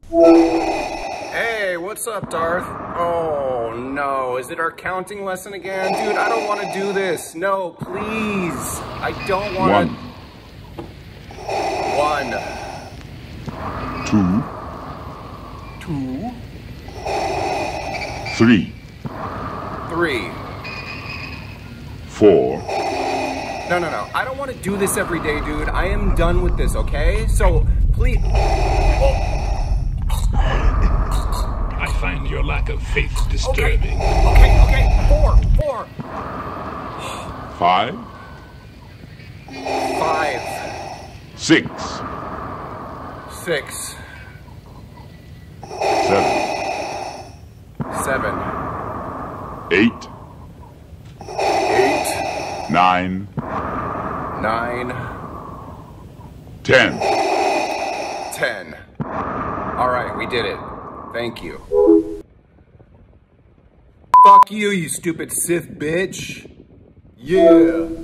Hey, what's up, Darth? Oh, no. Is it our counting lesson again? Dude, I don't want to do this. No, please. I don't want to... 1. 2. 2. 3. 3. 4. No. I don't want to do this every day, dude. I am done with this, okay? So, please... I find your lack of faith disturbing. Okay. 4. 5. 5. 6. 6. 7. 7. 8. 8. 9. 9. 10. 10. All right, we did it. Thank you. Fuck you, you stupid Sith bitch. Yeah.